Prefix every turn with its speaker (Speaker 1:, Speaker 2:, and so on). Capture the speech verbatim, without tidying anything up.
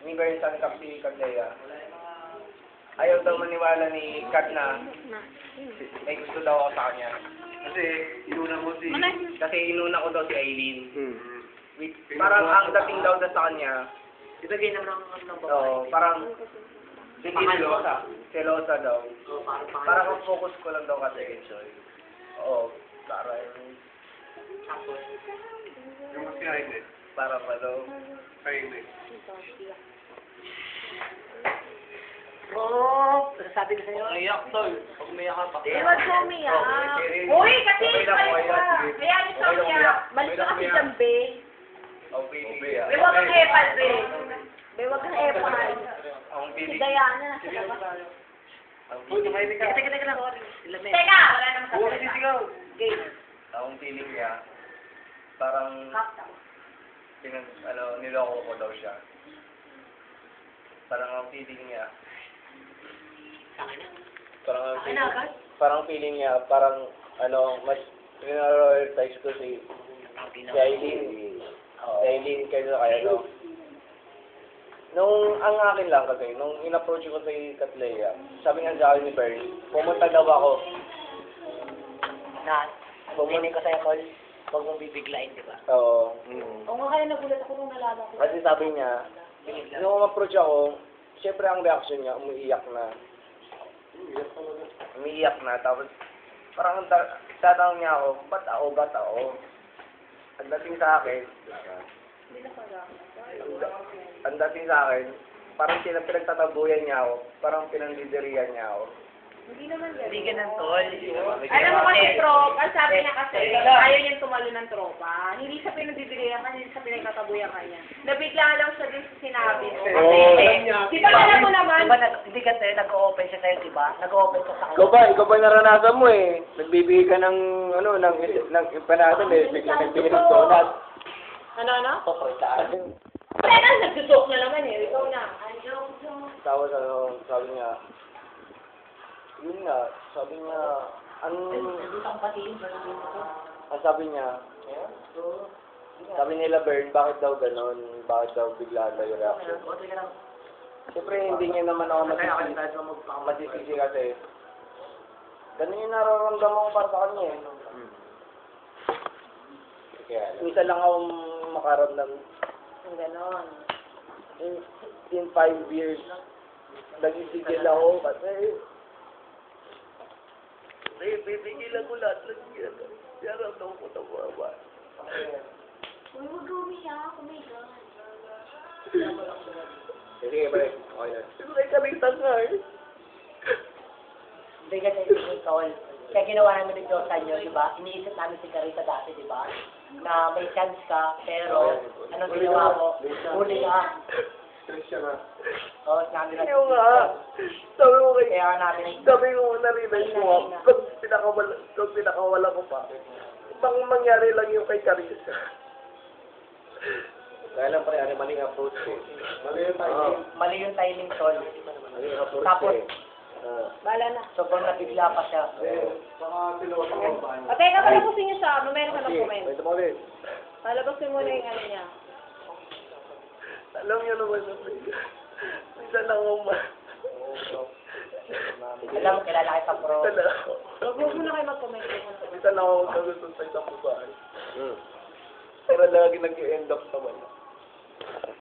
Speaker 1: ni Bernsan Cap si Candea. Ayaw daw maniwala ni Kat na may gusto daw ako sa kanya.
Speaker 2: Kasi, inuna mo si...
Speaker 1: Kasi inuna ko daw si Aileen.
Speaker 2: Hmm.
Speaker 1: With, parang ang dating daw sa kanya,
Speaker 3: Ibigay na lang ng babae.
Speaker 1: oh, parang
Speaker 2: Hindi selosa.
Speaker 1: selosa daw.
Speaker 3: Oh, parang pangalan.
Speaker 1: Parang ang focus ko lang daw kasi. Oo, para
Speaker 3: Tapos,
Speaker 2: Yung si Aine.
Speaker 1: para pa daw.
Speaker 2: Aine.
Speaker 3: oh, sabi ko sa'yo.
Speaker 1: Umiyak tol. Pag umiyak ka pa.
Speaker 4: Eh, wag ka umiyak.
Speaker 1: Oh,
Speaker 4: Uy, kasi
Speaker 1: okay lang,
Speaker 4: kayo
Speaker 1: okay
Speaker 4: pa.
Speaker 1: lang, sige.
Speaker 4: Kaya ni
Speaker 1: Okay lang,
Speaker 4: Sonia,
Speaker 1: umiyak.
Speaker 4: malis
Speaker 1: Okay
Speaker 4: na
Speaker 1: lang,
Speaker 4: kasi
Speaker 1: umiyak.
Speaker 4: dyan, be.
Speaker 1: Ang feeling niya.
Speaker 4: Be, wag kang epal, be. Be, wag kang epal.
Speaker 1: Ang
Speaker 4: Si
Speaker 1: feeling.
Speaker 4: Diana, nasa labas.
Speaker 1: Ang
Speaker 3: Uy,
Speaker 1: feeling.
Speaker 3: teka, teka, teka lang. Ilamin.
Speaker 4: Teka, wala namang
Speaker 2: Huwag
Speaker 4: sasalita.
Speaker 2: sisigaw.
Speaker 3: Game.
Speaker 1: Ang feeling niya, parang
Speaker 4: Kapta.
Speaker 1: pinag, ano, niloko ko daw siya. Parang ang feeling niya,
Speaker 3: Akin na.
Speaker 1: parang ang
Speaker 3: Akin na
Speaker 1: feeling,
Speaker 3: agad?
Speaker 1: parang feeling niya, parang, ano, mas prioritize ko si, si Aileen. Si Aileen kaysa kaya, no? Nung, ang akin lang kasi, nung in-approach ko kay Katlea, sabi nga sa akin ni Bernie, pumunta daw ako.
Speaker 3: Na,
Speaker 1: Pumunta,
Speaker 3: Bumili ko sa'yo, Col. Huwag mong bibiglain, di ba?
Speaker 1: oo. Mm.
Speaker 4: Oo nga, kaya nagulat ako nung nalaman ko.
Speaker 1: Kasi sabi niya, nung approach ako, syempre ang reaction niya, umiiyak na. Umiiyak na, tapos parang ang ta- tatanong niya ako, ba't ako, ba't ako? Ang dating sa akin,
Speaker 4: Hindi na pala.
Speaker 1: ang, da- ang dating sa akin, parang sila pinagtatabuyan niya ako, parang pinandidiriyan niya ako.
Speaker 4: Hindi naman
Speaker 3: Hindi
Speaker 4: ganun.
Speaker 3: ganun, Col.
Speaker 4: Alam mo kasi, trop, ang sabi niya kasi, ayaw niyang tumalo ng tropa. Hindi sa pinagdidiriyan ka, hindi sa pinagtatabuyan ka niya. Nabigla lang siya din sa sinabi mo. Kasi,
Speaker 1: Oo.
Speaker 4: eh, di ba alam mo naman,
Speaker 3: Di ba, nag- hindi kasi nag-o-open siya sa'yo, di ba? Nag-o-open siya sa
Speaker 1: Ikaw ba, ikaw ba naranasan mo eh? Nagbibigay ka ng, ano, ng, ng empanada eh, bigla nagbigay ng donut.
Speaker 4: ano, ano?
Speaker 3: Totoo sa akin.
Speaker 4: Teka, nagsusok na naman eh. Ikaw na.
Speaker 1: Tapos ano, sabi niya, yun nga, sabi niya, ang,
Speaker 3: Hindi kang patiin, pero dito ko.
Speaker 1: ang sabi niya, sabi nila Bern, bakit daw ganon? Bakit daw bigla daw yung reaction?
Speaker 3: O, teka lang.
Speaker 1: Siyempre, hindi niya naman ako
Speaker 3: Kaya ako
Speaker 1: masisisi,
Speaker 3: tayo magpapamati.
Speaker 1: masisisi kasi. Ganun yung nararamdaman ko para sa kanya eh. Kaya, isa lang ako makaramdam.
Speaker 4: Ang ganon.
Speaker 1: In, in five years, nag-isigil ako kasi eh, pipigilan ko lahat ng ginagawa. Naramdaman ko ng mga ba.
Speaker 4: Uy, huwag ka umiyak. Oh my God.
Speaker 1: Sige, balik. Okay na. Sino kayo kaming tanga eh?
Speaker 3: Hindi kasi, Col. Kaya ginawa namin ni Diyos sa inyo, di ba? Iniisip namin si Carita dati, di ba? Na may chance ka, pero anong ginawa mo? Huli ka.
Speaker 2: Christian na.
Speaker 3: Oo, sabi na.
Speaker 1: Yung nga. Sabi ko kay...
Speaker 3: Kaya namin.
Speaker 1: Sabi ko, narinig mo. Pag pinakawala, pag pinakawala ko pa, bang mangyari lang yung kay Carissa. Kaya lang pare, ano maling approach eh.
Speaker 2: Mali yung tayo.
Speaker 1: Oo.
Speaker 3: Mali yung timing, Col.
Speaker 1: Maling approach
Speaker 3: Tapos,
Speaker 1: eh. Ah.
Speaker 4: Bala na.
Speaker 3: sobrang nabigla pa siya.
Speaker 2: Saka silosa ko ba?
Speaker 4: O, teka, palabasin niyo sa ano. Meron ka ng
Speaker 1: Sige,
Speaker 4: comment.
Speaker 1: wait mo ulit.
Speaker 4: Palabasin mo na yung ano niya.
Speaker 1: Alam niyo naman, minsan lang ako ma...
Speaker 3: Alam mo, kilala kita, bro.
Speaker 1: Minsan lang ako.
Speaker 4: Huwag huwag muna kayo mag-comment. Huwag muna kayo.
Speaker 1: Minsan lang ako magkagusto sa isang babae. Pero lagi nag-end up naman.